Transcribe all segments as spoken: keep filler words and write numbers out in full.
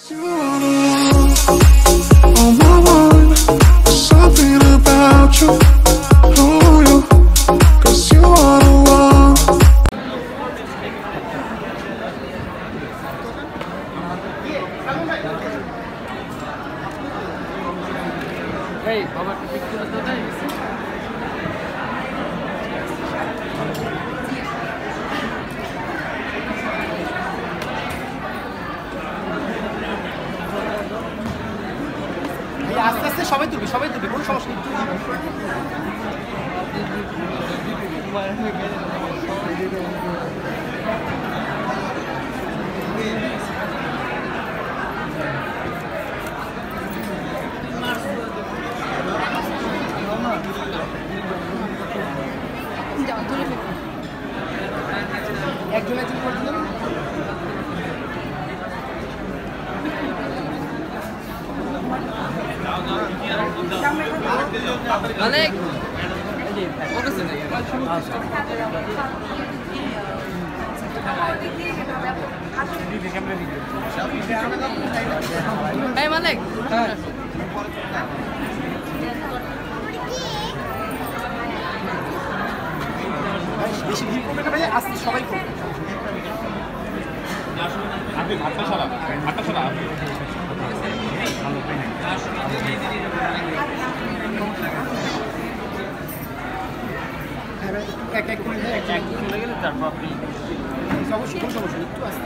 Hey, Baba, picture to dai. এই আস্তে আস্তে সবাই তুলবে সবাই তুলবে কোনো সমস্যা নেই একজন একজন করে দিলাম Malik. Fokus ini. Hey Malik. বেশি ভিড় করবে না ভাই আস্তে সবাই করবে আপনি ভাতটা সারা ভাতটা সারা এক এক করে এক এক চলে গেলে তারপর আপনি অবশ্যই কোনো সমস্যা একটু আস্তে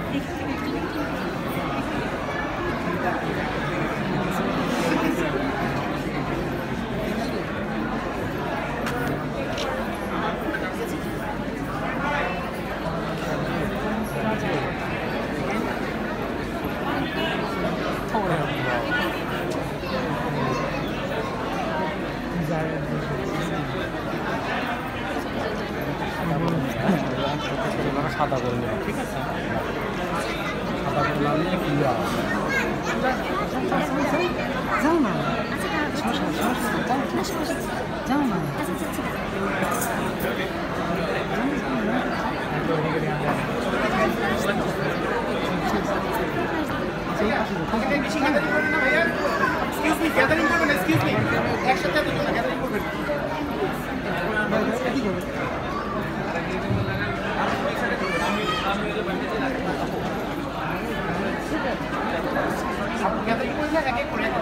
সাদা করে নেব ঠিক আছে সাদা করে লাগালে কি হবে যাও না যাও না এক্সকিউজ মি গ্যাদারিং করবেন এক্সকিউজ মি একসাথে দুটো না গ্যাদারিং করবেন কি করবেন আপনি গ্যাদারিং করলে এক এক করে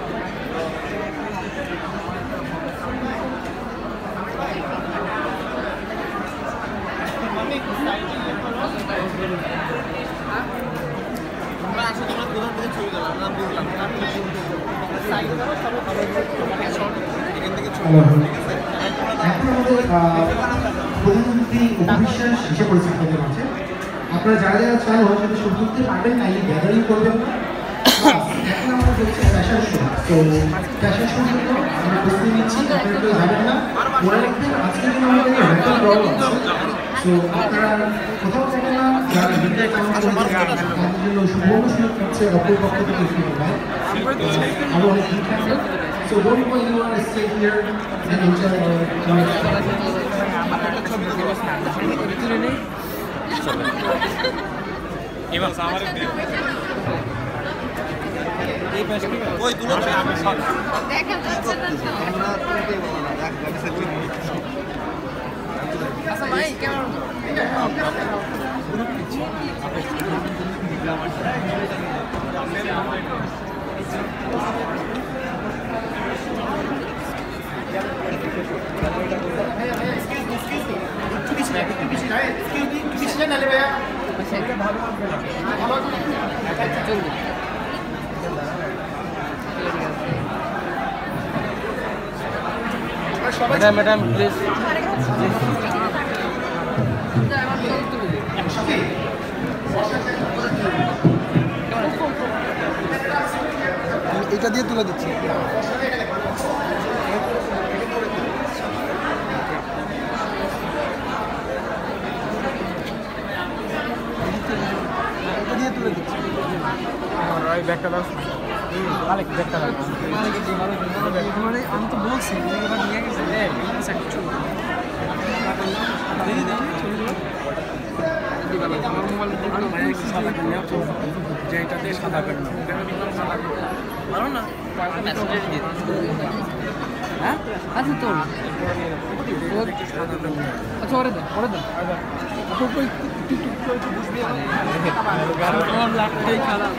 আমরা আসলে তোমরা প্রধান থেকে ছবি দিলাম আমরা বুঝলাম সাইডে দাও সব খবর এখান থেকে ছবি ঠিক আছে এখন আমাদের প্রধানমন্ত্রী অভিশ্বাস শেষে পড়েছে আমাদের মাঝে আপনারা যারা যারা চান ওরা সাথে ছবি তুলতে পারবেন না এই গ্যাদারিং করবেন না এখন আমাদের হচ্ছে ফ্যাশন শো তো ফ্যাশন শো জন্য আমরা প্রস্তুতি নিচ্ছি আপনারা কেউ যাবেন না ওরা একদিন আজকে কিন্তু আমাদের রেকর্ড রল আছে তো আপনারা কোথাও যাবেন না যারা বিদ্যায় কাজ করছেন তাদের জন্য সুবর্ণ সুযোগ পাচ্ছে অপর পক্ষ থেকে ফিরে পায় আরও অনেক দিন থাকবে So don't go anywhere, stay here and enjoy our এবার আমার এই পাশে ওই তুলো আমি সব দেখা যাচ্ছে না Asa mai camera. Madam madam please এটা দিয়ে তুলে দিচ্ছি এটা দিয়ে তুলে দিচ্ছি রাইট ব্যাকটা দাও আরেক ব্যাকটা দাও মানে আমি তো বলছি এবার নিয়ে গেছে রে ছবি দিবা না আমার মোবাইল আরো ভাই একটু সাদা পেন নেওয়া চলবে যে এটাতে সাদা পেন নাও কেন কি সাদা পেন পারো না হ্যাঁ আচ্ছা তোর একটু সাদা পেন নাও আচ্ছা ওরে দেন ওরে দেন আচ্ছা ওই টুক করে একটু বুঝবি আমার লাগতেই খারাপ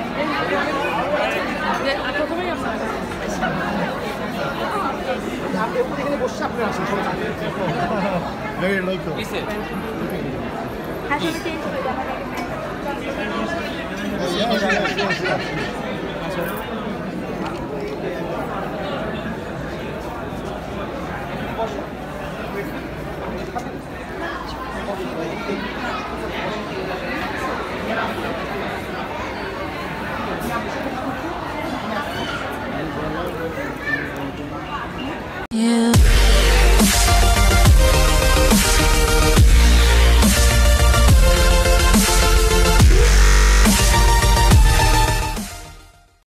আচ্ছা তুমি আপনি এখানে বসে আপনারা আসুন কিসে আসলে চেঞ্জ হয়ে যাবে